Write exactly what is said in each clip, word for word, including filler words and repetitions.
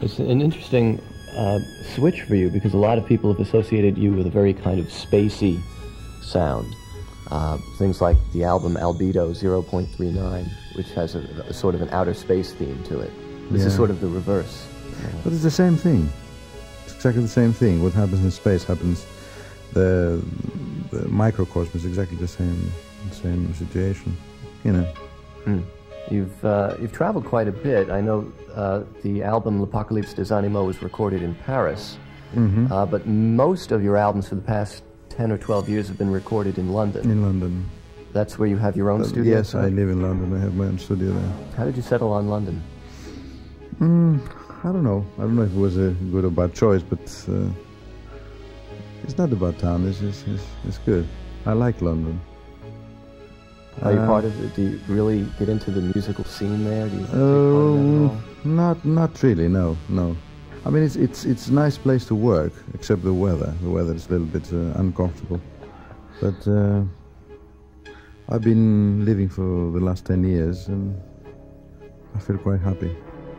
It's an interesting uh, switch for you, because a lot of people have associated you with a very kind of spacey sound. Uh, things like the album Albedo zero point three nine, which has a, a sort of an outer space theme to it. This yeah. is sort of the reverse. But it's the same thing. It's exactly the same thing. What happens in space happens. The, the microcosm is exactly the same, same situation. You know. Mm. You've uh, you've traveled quite a bit. I know uh, the album L'Apocalypse des Animaux was recorded in Paris, mm-hmm. uh, but most of your albums for the past ten or twelve years have been recorded in London. In London. That's where you have your own uh, studio? Yes, I live in London. I have my own studio there. How did you settle on London? Mm, I don't know. I don't know if it was a good or bad choice, but uh, it's not a bad town. It's, it's, it's, it's good. I like London. Are you uh, part of it? Do you really get into the musical scene there? Do you take part um, in that at all? Not, not really. No, no. I mean, it's it's it's a nice place to work, except the weather. The weather is a little bit uh, uncomfortable. But uh, I've been living for the last ten years, and I feel quite happy.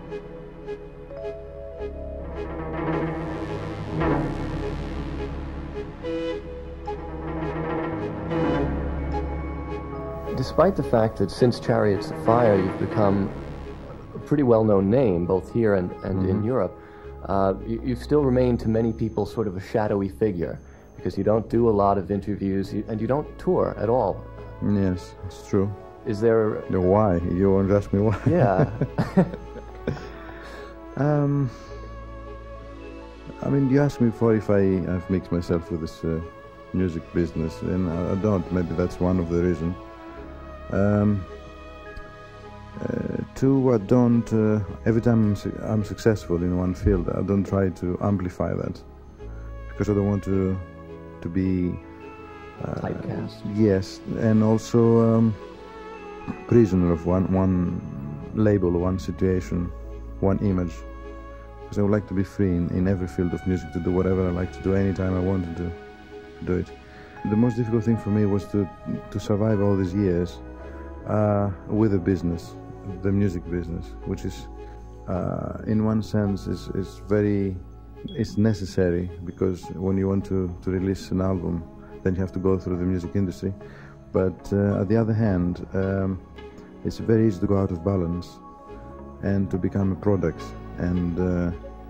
Despite the fact that since Chariots of Fire you've become a pretty well-known name, both here and, and mm-hmm. in Europe, uh, you, you still remain to many people sort of a shadowy figure, because you don't do a lot of interviews you, and you don't tour at all. Yes, it's true. Is there... No, why? You won't ask me why. Yeah. um, I mean, you asked me before if I, I've mixed myself with this uh, music business, and I, I don't. Maybe that's one of the reasons. Um, uh, two, I don't, uh, every time I'm, su I'm successful in one field, I don't try to amplify that, because I don't want to to be uh, typecast. Yes, and also um, prisoner of one one label, one situation, one image, because I would like to be free in, in every field of music, to do whatever I like to do anytime I wanted to do it. The most difficult thing for me was to to survive all these years Uh, with the business, the music business, which is, uh, in one sense, is, is very, it's necessary, because when you want to, to release an album, then you have to go through the music industry. But uh, on the other hand, um, it's very easy to go out of balance and to become a product, and uh,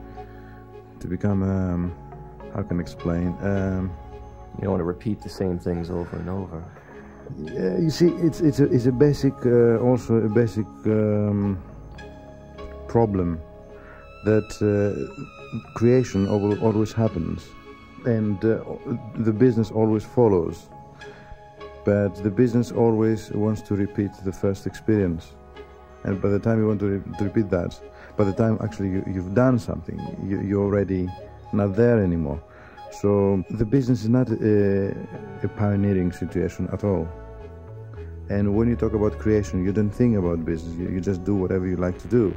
to become, um, how can I explain? Um, you don't want to repeat the same things over and over. Yeah, you see, it's it's a it's a basic uh, also a basic um, problem that uh, creation always happens, and uh, the business always follows. But the business always wants to repeat the first experience, and by the time you want to, re to repeat that, by the time actually you, you've done something, you, you're already not there anymore. So the business is not a, a pioneering situation at all. And when you talk about creation, you don't think about business, you, you just do whatever you like to do.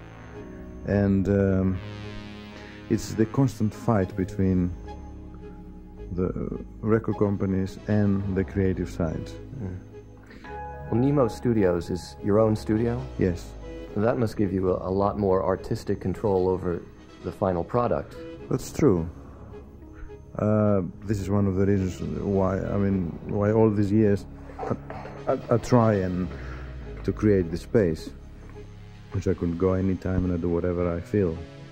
And um, it's the constant fight between the record companies and the creative side. Mm. Well, Nemo Studios is your own studio? Yes. That must give you a, a lot more artistic control over the final product. That's true. Uh, this is one of the reasons why, I mean, why all these years I, I, I try and to create the space, which I could go anytime and I do whatever I feel.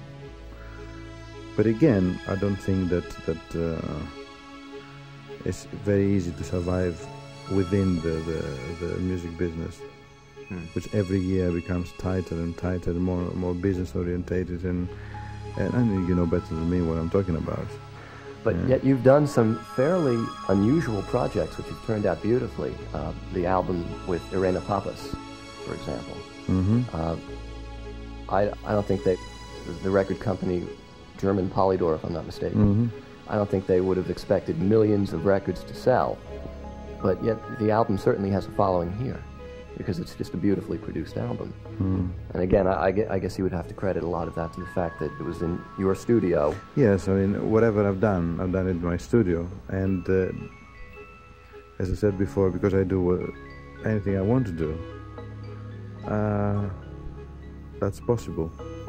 But again, I don't think that that uh, it's very easy to survive within the, the, the music business, hmm. which every year becomes tighter and tighter, more more business orientated, and and I think you know better than me what I'm talking about. But yeah. Yet you've done some fairly unusual projects which have turned out beautifully. Uh, the album with Irena Papas, for example. Mm-hmm. uh, I, I don't think they, the record company, German Polydor, if I'm not mistaken, mm-hmm. I don't think they would have expected millions of records to sell. But yet the album certainly has a following here, because it's just a beautifully produced album. Mm. And again, I, I guess you would have to credit a lot of that to the fact that it was in your studio. Yes, I mean, whatever I've done, I've done it in my studio. And uh, as I said before, because I do uh, anything I want to do, uh, that's possible.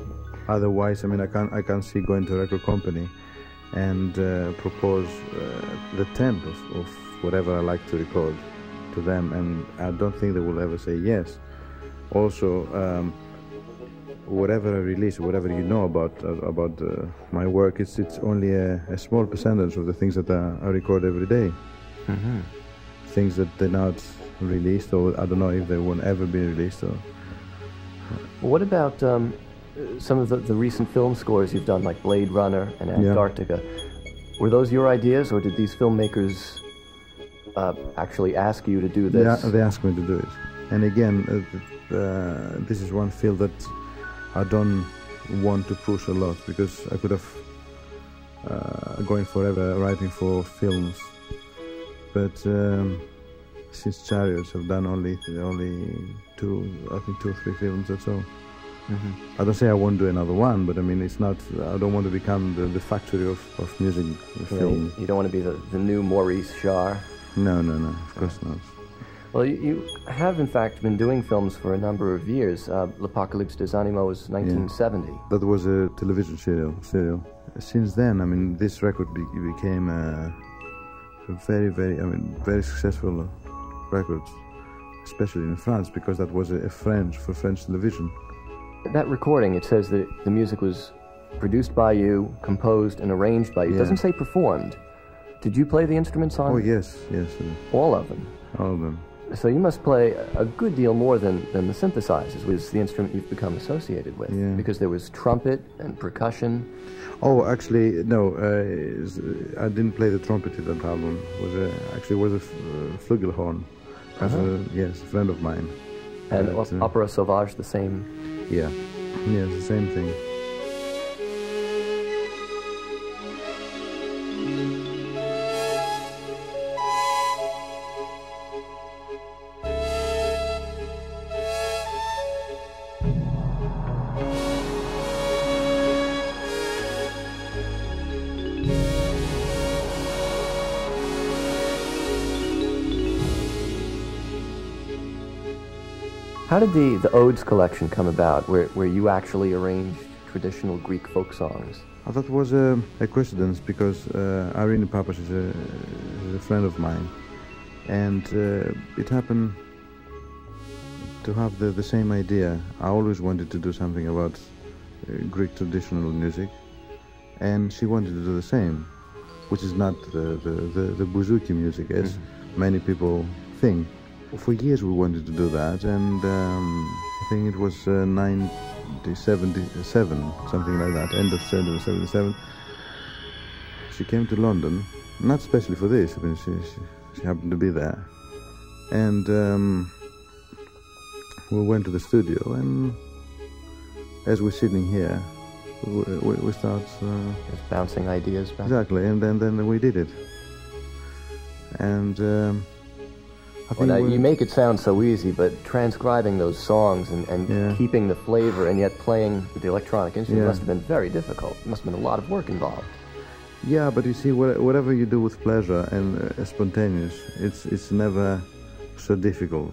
Otherwise, I mean, I can't I can't see going to a record company and uh, propose uh, the temp of, of whatever I like to record to them, and I don't think they will ever say yes. Also, um, whatever I release, whatever you know about uh, about uh, my work, it's it's only a, a small percentage of the things that I, I record every day. Mm-hmm. Things that they're not released, or I don't know if they won't ever be released. Or what about um, some of the, the recent film scores you've done, like Blade Runner and Antarctica? Yeah. Were those your ideas, or did these filmmakers uh, actually ask you to do this? Yeah, they asked me to do it. And again, uh, uh, this is one field that I don't want to push a lot, because I could have uh, going forever writing for films. But um, since Chariots, I've done only only two, I think two or three films. That's all. Mm-hmm. I don't say I won't do another one, but I mean, it's not. I don't want to become the, the factory of, of music yeah, film. You don't want to be the, the new Maurice Jarre. No, no, no. Of course not. Well, you, you have in fact been doing films for a number of years. Uh, L'Apocalypse des Animaux was nineteen seventy. Yeah. That was a television serial. Serial. Since then, I mean, this record be, became a, a very, very, I mean, very successful record, especially in France, because that was a, a French for French television. That recording, it says that the music was produced by you, composed and arranged by you. Yeah. It doesn't say performed. Did you play the instruments on? Oh yes, yes. Uh, all of them. All of them. So you must play a good deal more than, than the synthesizers, which is the instrument you've become associated with. Yeah. Because there was trumpet and percussion. Oh, actually, no. Uh, I didn't play the trumpet in that album. It was a, actually, it was a uh, flugelhorn. Uh-huh. a, yes, a friend of mine. And but, uh, Opera Sauvage, the same. Yeah, yeah, it's the same thing. How did the, the Odes collection come about, where, where you actually arranged traditional Greek folk songs? Oh, that was a, a coincidence, because uh, Irene Papas is a, is a friend of mine, and uh, it happened to have the, the same idea. I always wanted to do something about uh, Greek traditional music, and she wanted to do the same, which is not the, the, the, the bouzouki music, as mm-hmm. many people think. For years we wanted to do that, and um, I think it was uh, nineteen seventy-seven, something like that, end of seventy-seven. She came to London, not especially for this, I mean, she, she, she happened to be there. And um, we went to the studio, and as we're sitting here, we, we, we start... Uh, Just bouncing ideas back. Exactly, and then, then we did it. And... Um, I well, now, you make it sound so easy, but transcribing those songs and, and yeah. keeping the flavor and yet playing with the electronic instrument yeah. must have been very difficult. There must have been a lot of work involved. Yeah, but you see, whatever you do with pleasure and uh, spontaneous, it's it's never so difficult.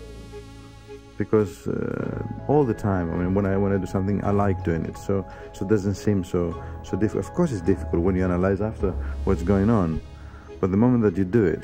Because uh, all the time, I mean, when I when I do something, I like doing it. So so it doesn't seem so so difficult. Of course, it's difficult when you analyze after what's going on, but the moment that you do it,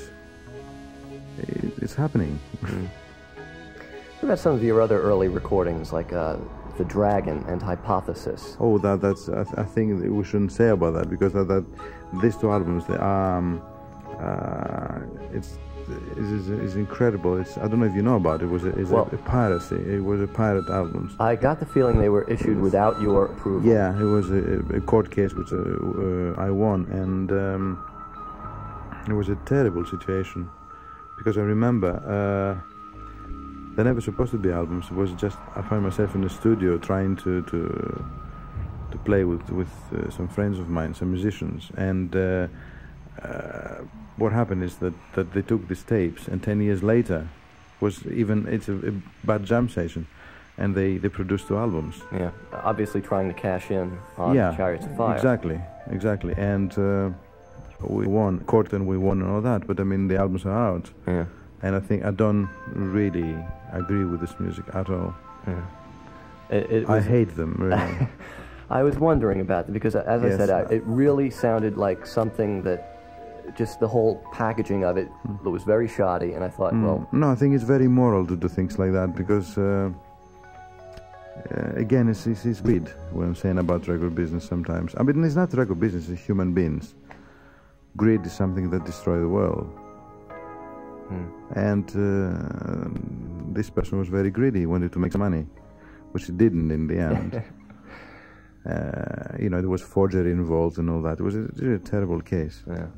it's happening. Mm. What about some of your other early recordings, like uh, The Dragon and Hypothesis? Oh, that that's. I, th I think we shouldn't say about that, because that, that these two albums, they, um, uh, it's is is incredible. It's I don't know if you know about it. It was a, it's well, a, a piracy. It was a pirate albums. I got the feeling they were issued without your approval. Yeah, it was a, a court case which uh, uh, I won, and um, it was a terrible situation. Because I remember, uh, they're never supposed to be albums. It was just, I found myself in the studio trying to to, to play with, with uh, some friends of mine, some musicians. And uh, uh, what happened is that, that they took these tapes, and ten years later, was even, it's a, a bad jam session, and they, they produced two albums. Yeah, obviously trying to cash in on yeah, Chariots of Fire. Exactly, exactly. And... Uh, we won court and we won and all that, but I mean the albums are out, yeah. And I think I don't really agree with this music at all. Yeah. It, it I hate them really. I was wondering about that because, as I Yes. said, I, it really sounded like something that just the whole packaging of it Mm. was very shoddy, and I thought, Mm. well, No, I think it's very moral to do things like that because, uh, uh, again, it's, it's, it's greed, what I'm saying about record business sometimes. I mean, it's not record business, it's human beings. Greed is something that destroys the world. hmm. And uh, this person was very greedy, he wanted to make some money, which he didn't in the end. uh, you know, there was forgery involved and all that. It was a, it was a terrible case. Yeah.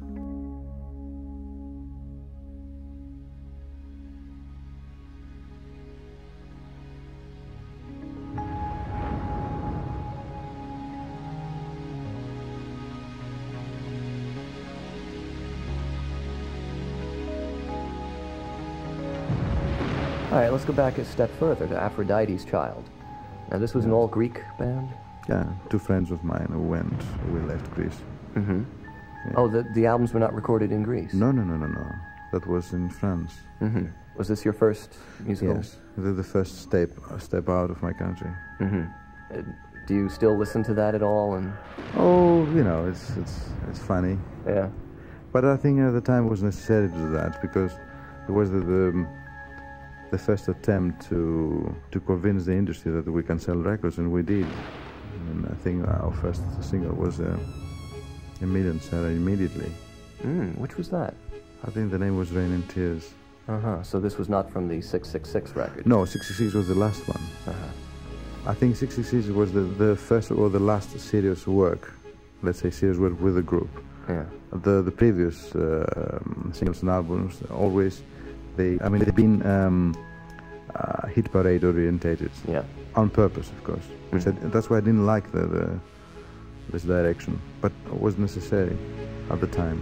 All right, let's go back a step further to Aphrodite's Child. Now, this was an all-Greek band? Yeah, two friends of mine who went, we left Greece. Mm-hmm. Yeah. Oh, the, the albums were not recorded in Greece? No, no, no, no, no. That was in France. Mm-hmm. Was this your first musical? Yes, the, the first step, uh, step out of my country. Mm-hmm. Uh, do you still listen to that at all? And Oh, you know, it's, it's, it's funny. yeah. But I think at the time it was necessary to do that because it was the, the, the first attempt to, to convince the industry that we can sell records, and we did. And I think our first single was a, a million seller immediately. Mm, which was that? I think the name was Rain and Tears. Uh-huh. So this was not from the six six six record? No, sixty-six was the last one. Uh-huh. I think sixty-six was the, the first or the last serious work, let's say serious work with the group. Yeah. The the previous uh, singles and albums, always, they, I mean, they've been um, uh, hit parade orientated. Yeah. On purpose, of course. Which Mm-hmm. I, that's why I didn't like the, the this direction, but it was necessary at the time.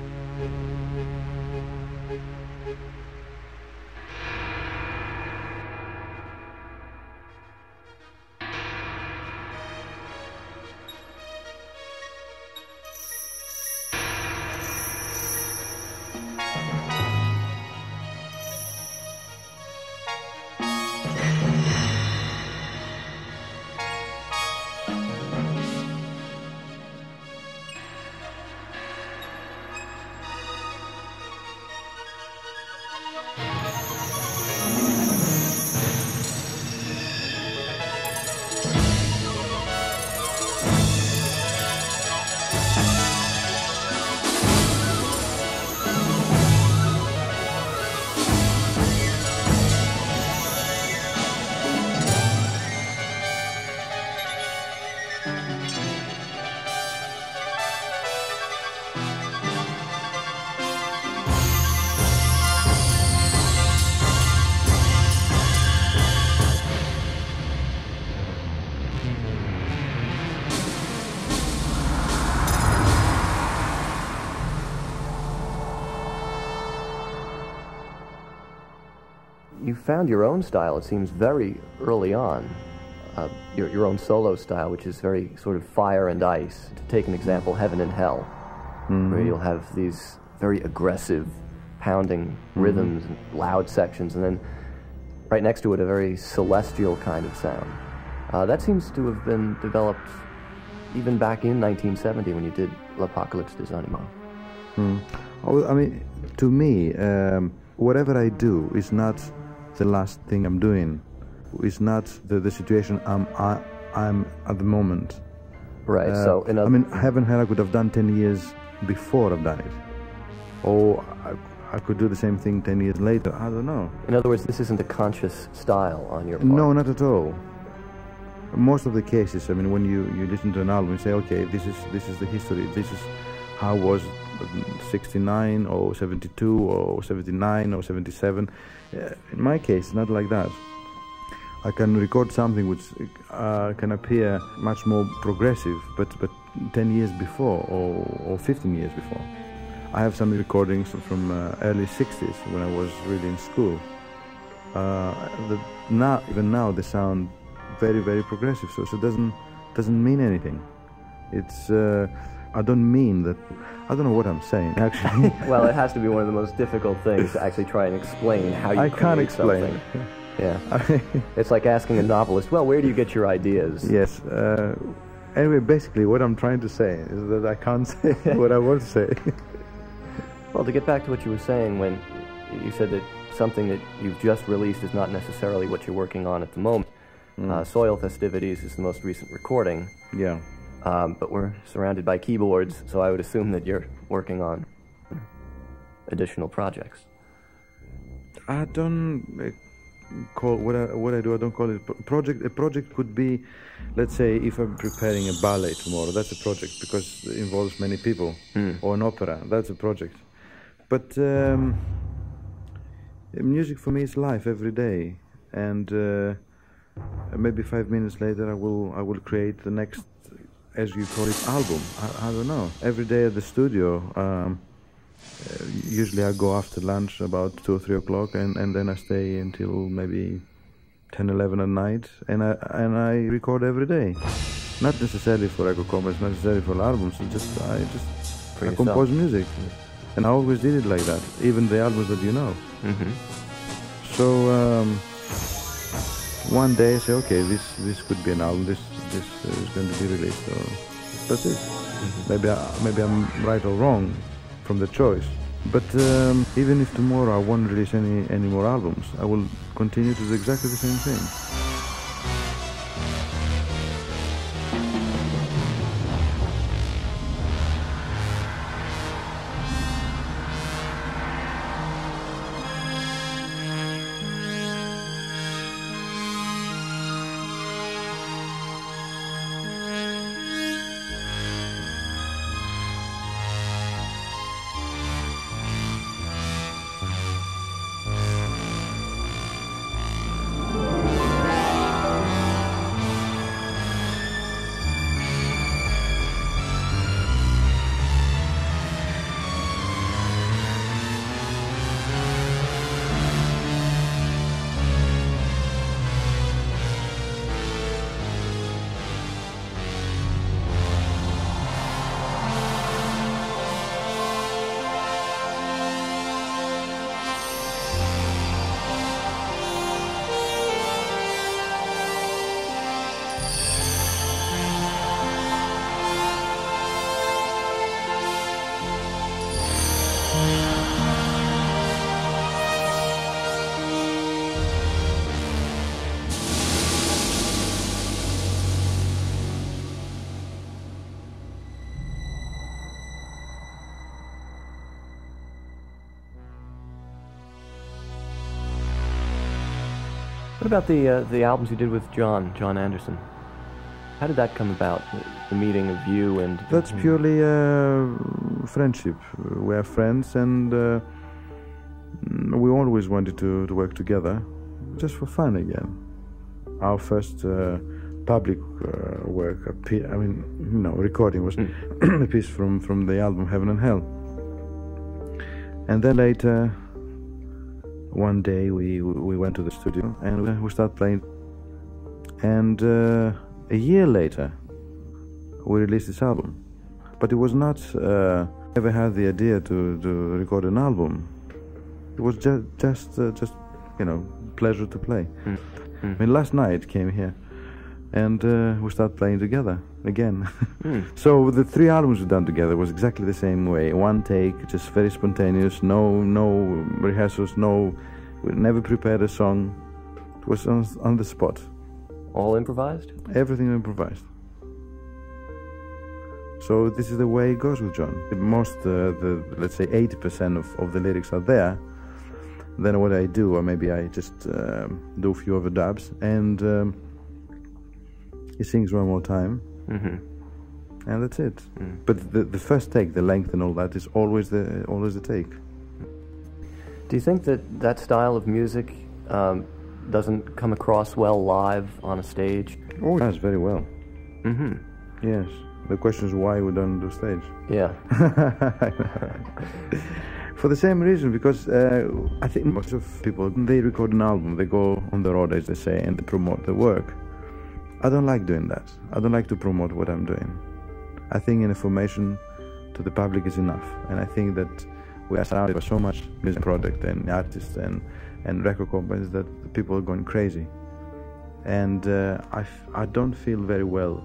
You found your own style, it seems, very early on. Uh, your, your own solo style, which is very sort of fire and ice. To take an example, Heaven and Hell, Mm-hmm. where you'll have these very aggressive, pounding Mm-hmm. rhythms, and loud sections, and then right next to it, a very celestial kind of sound. Uh, that seems to have been developed even back in nineteen seventy when you did L'Apocalypse des Animaux. Mm. Oh, I mean, to me, um, whatever I do is not the last thing I'm doing. It's not the, the situation I'm I, I'm at the moment. Right. Uh, so, in I other, mean, Heaven Hell I could have done ten years before I've done it, or I, I could do the same thing ten years later. I don't know. in other words, this isn't a conscious style on your part. No, not at all. Most of the cases, I mean, when you, you listen to an album, you say, okay, this is this is the history. This is how it was sixty-nine or seventy-two or seventy-nine or seventy-seven. Uh, in my case, not like that. I can record something which uh, can appear much more progressive, but but ten years before or, or fifteen years before. I have some recordings from uh, early sixties when I was really in school. Uh, the, now, even now, they sound very, very progressive. So, so it doesn't doesn't mean anything. It's uh, I don't mean that. I don't know what I'm saying actually. Well, it has to be one of the most difficult things to actually try and explain how you I create can't explain. something. Yeah. It's like asking a novelist, well, where do you get your ideas? Yes. Uh, Anyway, basically what I'm trying to say is that I can't say what I want to say. Well, to get back to what you were saying when you said that something that you've just released is not necessarily what you're working on at the moment. Mm. Uh, Soil Festivities is the most recent recording. Yeah. Um, but we're surrounded by keyboards, so I would assume that you're working on additional projects. I don't uh, call what I, what I do. I don't call it a project. A project could be, let's say, if I'm preparing a ballet tomorrow, that's a project because it involves many people. Mm. Or an opera, that's a project. But um, music for me is life every day, and uh, maybe five minutes later I will I will create the next, as you call it, album. I, I don't know. Every day at the studio. Um, Uh, usually I go after lunch about two or three o'clock, and, and then I stay until maybe ten, eleven at night, and I and I record every day. Not necessarily for record companies, not necessarily for albums. It's just I just for I compose music, mm-hmm. and I always did it like that. Even the albums that you know. Mm-hmm. So um, one day I say, okay, this this could be an album. This this is going to be released. So that's it. Mm-hmm. Maybe I, maybe I'm right or wrong from the choice, but um, even if tomorrow I won't release any any more albums, I will continue to do exactly the same thing. What about the uh, the albums you did with John, John Anderson? How did that come about, the, the meeting of you and... That's purely uh, friendship. We are friends, and uh, we always wanted to, to work together, just for fun again. Our first uh, public uh, work, I mean, you know, recording was mm. a piece from, from the album Heaven and Hell. And then later, one day we we went to the studio and we started playing, and uh, a year later we released this album. But it was not uh, ever had the idea to, to record an album. It was just just uh, just you know, pleasure to play. Mm. Mm. I mean, last night came here and uh, we started playing together again. Mm. So the three albums we've done together was exactly the same way. One take, just very spontaneous, no no rehearsals, no, we never prepared a song. It was on, on the spot. All improvised? Everything improvised. So this is the way it goes with John. Most, uh, the let's say eighty percent of, of the lyrics are there. Then what I do, or maybe I just um, do a few overdubs, and um, he sings one more time, mm-hmm. and that's it. Mm. But the the first take, the length and all that, is always the always the take. Do you think that that style of music um, doesn't come across well live on a stage? Oh, it does very well. Mm-hmm. Yes. The question is why we don't do stage. Yeah. For the same reason, because uh, I think most of people, they record an album, they go on the road, as they say, and they promote the work. I don't like doing that. I don't like to promote what I'm doing. I think information to the public is enough, and I think that we are surrounded by so much music product and artists and, and record companies that people are going crazy. And uh, I, f I don't feel very well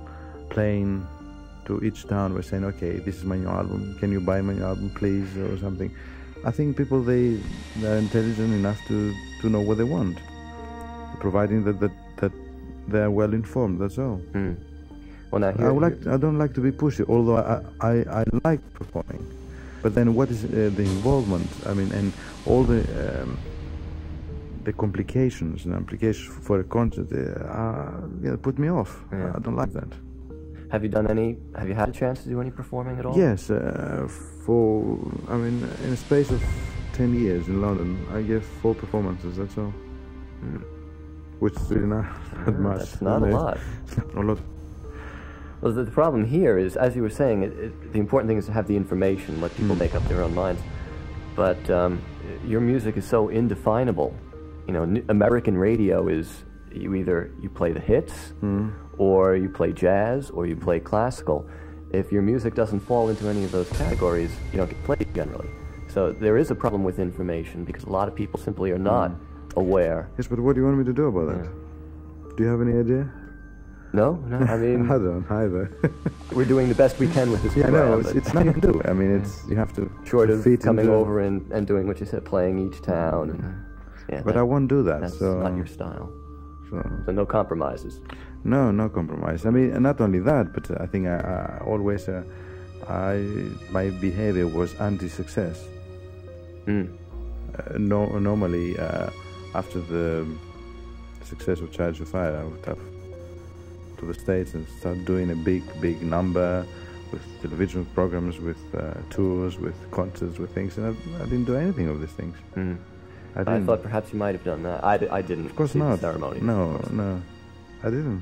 plane to each town, we're saying, okay, this is my new album, can you buy my new album please, or something. I think people, they they're intelligent enough to, to know what they want, providing that that, that they're well informed, that's all. Mm. Well, now here, I, would like, I don't like to be pushy, although I, I, I like performing. But then what is uh, the involvement, I mean, and all the um, the complications and implications for a concert, uh, you know, put me off. Yeah. I don't like that. Have you done any, have you had a chance to do any performing at all? Yes, uh, for, I mean, in a space of ten years in London, I gave four performances, that's all. Mm. Which is really not that yeah, much. That's not a lot. a lot. Well, the, the problem here is, as you were saying, it, it, the important thing is to have the information, let people mm. make up their own minds. But um, your music is so indefinable. You know, n American radio is, you either, you play the hits, mm. or you play jazz, or you play classical. If your music doesn't fall into any of those categories, you don't get played generally. So there is a problem with information, because a lot of people simply are not mm. aware. Yes, but what do you want me to do about that? Yeah. Do you have any idea? No, no, I mean... I don't either. We're doing the best we can with this yeah, program. No, it's, it's nothing to do. I mean, it's, you have to... Short of fit coming into over and, and doing what you said, playing each town. And, yeah, but that, I won't do that, that's so... not your style. So, so no compromises. No, no compromise. I mean, not only that, but I think I, I always... Uh, I, my behavior was anti-success. Mm. Uh, no, normally, uh, after the success of Chariots of Fire, I would have to the States and start doing a big, big number with television programs, with uh, tours, with concerts, with things, and I, I didn't do anything of these things. Mm. I, I thought perhaps you might have done that. I, d I didn't. Of course see not. The ceremony. No, no, I didn't.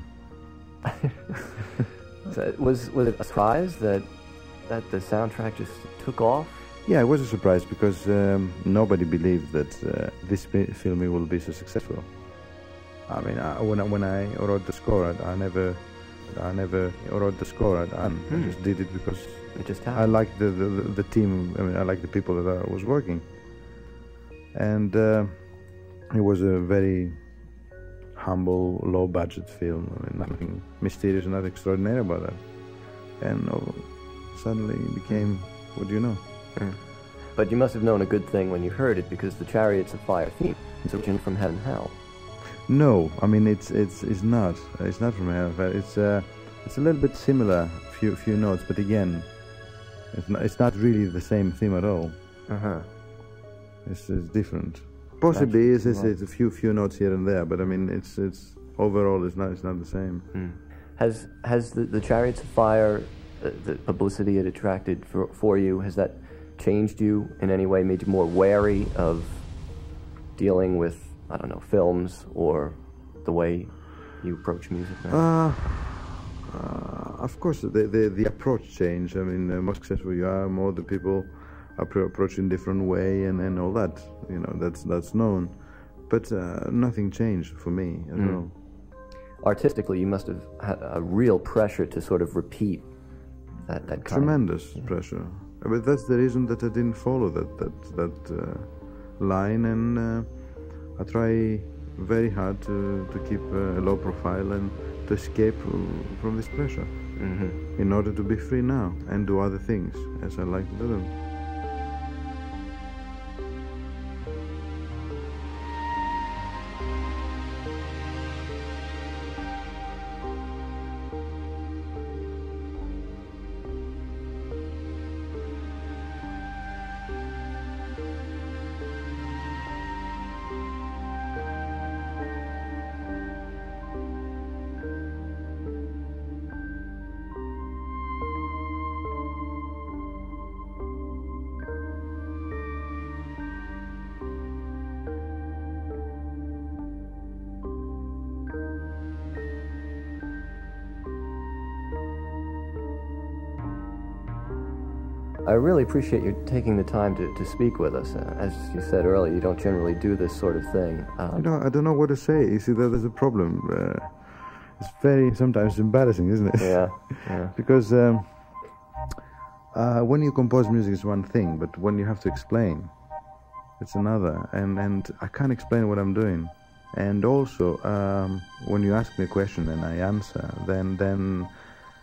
So was was it a surprise that that the soundtrack just took off? Yeah, it was a surprise because um, nobody believed that uh, this film will be so successful. I mean, I, when I, when I wrote the score, I, I never, I never wrote the score. I, I mm. just did it because it just happened. I liked the, the the team. I mean, I liked the people that I was working, and uh, it was a very humble, low-budget film. I mean, nothing mysterious, nothing extraordinary about that. And oh, suddenly it became, what do you know? Mm. But you must have known a good thing when you heard it, because the Chariots of Fire theme is originated from Heaven and Hell. No, I mean it's it's it's not. It's not from Heaven and Hell. It's uh, it's a little bit similar, few few notes, but again, it's not it's not really the same theme at all. Uh huh. It's, it's different. Possibly it's, it's, it's a few few notes here and there, but I mean it's it's overall it's not it's not the same. Mm. Has has the, the Chariots of Fire, uh, the publicity it attracted for for you, has that changed you in any way, made you more wary of dealing with, I don't know, films or the way you approach music now? Uh, uh, of course, the, the, the approach changed. I mean, the more successful you are, more the people approach in different way and, and all that. You know, that's that's known. But uh, nothing changed for me as mm. well. Artistically, you must have had a real pressure to sort of repeat that, that kind Tremendous of, yeah. pressure. But that's the reason that I didn't follow that, that, that uh, line, and uh, I try very hard to, to keep a low profile and to escape from this pressure mm-hmm. in order to be free now and do other things as I like to do them. I really appreciate you taking the time to, to speak with us. Uh, as you said earlier, you don't generally do this sort of thing. Um, you know, I don't know what to say. You see, that there's a problem. Uh, it's very, sometimes embarrassing, isn't it? Yeah, yeah. Because um, uh, when you compose music is one thing, but when you have to explain, it's another. And, and I can't explain what I'm doing. And also, um, when you ask me a question and I answer, then then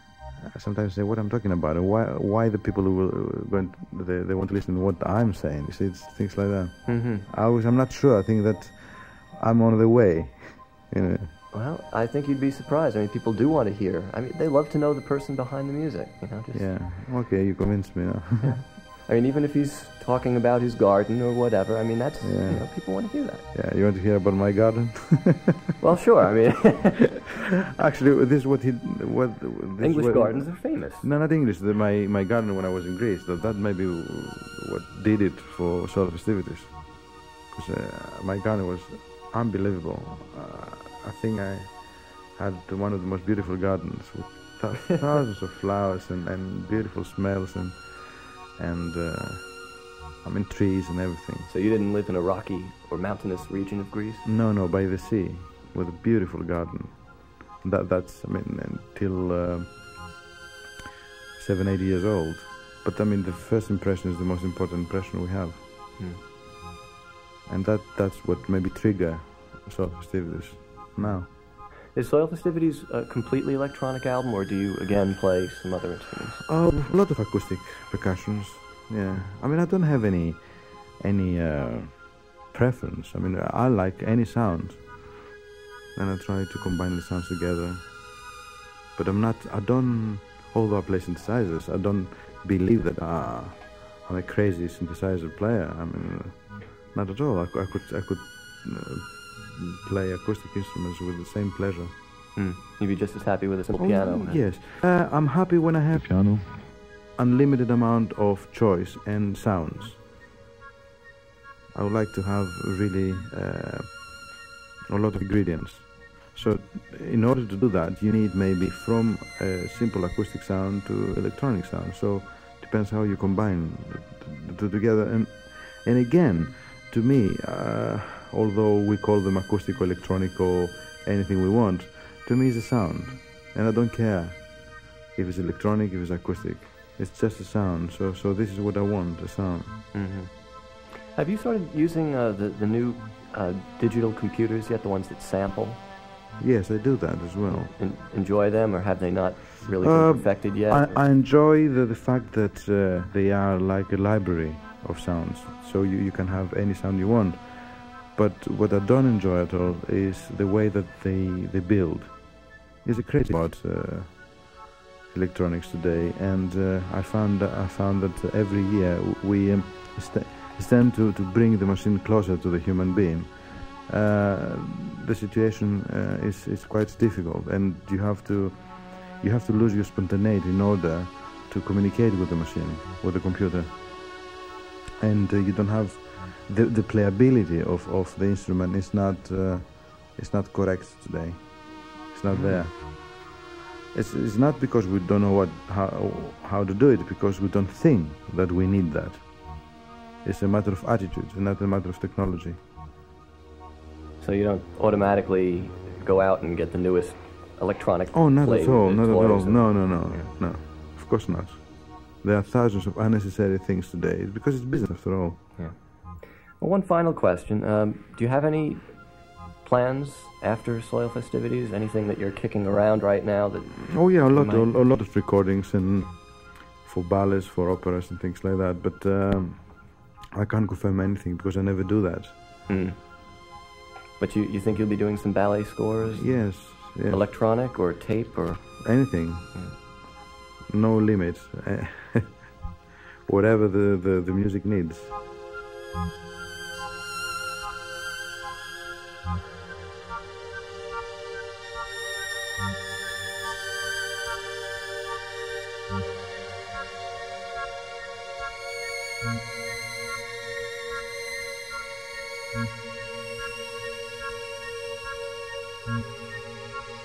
sometimes say what I'm talking about, and why why the people who will going to, they, they want to listen to what I'm saying. You see, it's things like that. Mm-hmm. I was I'm not sure. I think that I'm on the way. You know. Well, I think you'd be surprised. I mean, people do want to hear. I mean, they love to know the person behind the music. You know, just, yeah. Okay, you convinced me now. Yeah. I mean, even if he's talking about his garden or whatever, I mean, that's, yeah. you know, people want to hear that. Yeah, you want to hear about my garden? Well, sure, I mean... Actually, this is what he... What, this English what, gardens are famous. No, not English. The, my, my garden when I was in Greece, that, that may be what did it for Solar Festivities. Because uh, my garden was unbelievable. Uh, I think I had one of the most beautiful gardens with th thousands of flowers and, and beautiful smells and... and uh, I mean trees and everything. So you didn't live in a rocky or mountainous region of Greece? No, no, by the sea, with a beautiful garden. That that's I mean until uh, seven, eight years old. But I mean the first impression is the most important impression we have, hmm. and that that's what maybe trigger Soil Festivities now. Is Soil Festivities a completely electronic album, or do you again play some other instruments? Oh, a lot of acoustic percussions. Yeah, I mean I don't have any any uh, preference. I mean I like any sound, and I try to combine the sounds together. But I'm not. I don't. Although I play synthesizers, I don't believe that ah, I'm a crazy synthesizer player. I mean, uh, not at all. I, I could. I could. Uh, play acoustic instruments with the same pleasure. Mm. You'd be just as happy with a simple oh, piano. Yes. Uh, I'm happy when I have piano. Unlimited amount of choice and sounds. I would like to have really uh, a lot of ingredients. So in order to do that, you need maybe from a simple acoustic sound to electronic sound. So it depends how you combine the two together. And, and again, to me, uh, although we call them acoustic or electronic or anything we want, to me it's a sound, and I don't care if it's electronic, if it's acoustic. It's just a sound. So, so this is what I want, a sound. Mm-hmm. Have you started using uh, the the new uh, digital computers yet? The ones that sample? Yes, I do that as well. En enjoy them, or have they not really been uh, perfected yet? I, I enjoy the, the fact that uh, they are like a library of sounds, so you, you can have any sound you want. But what I don't enjoy at all is the way that they they build. It's a crazy about uh, electronics today, and uh, I found I found that every year we um, st stand to to bring the machine closer to the human being. Uh, the situation uh, is is quite difficult, and you have to you have to lose your spontaneity in order to communicate with the machine, with the computer, and uh, you don't have. The, the playability of, of the instrument is not uh, is not correct today. It's not there. It's, it's not because we don't know what how how to do it, because we don't think that we need that. It's a matter of attitude, and not a matter of technology. So you don't automatically go out and get the newest electronic. Oh, not at all. Not at all. No, no, no, yeah. no. Of course not. There are thousands of unnecessary things today because it's business after all. Yeah. Well, one final question. Um, do you have any plans after Soil Festivities? Anything that you're kicking around right now? That oh yeah, a lot, a, a lot of recordings and for ballets, for operas and things like that. But um, I can't confirm anything because I never do that. Mm. But you, you think you'll be doing some ballet scores? Yes. yes. Electronic or tape or anything? Yeah. No limit. Whatever the, the, the music needs.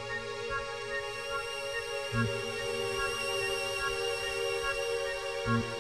Thank you.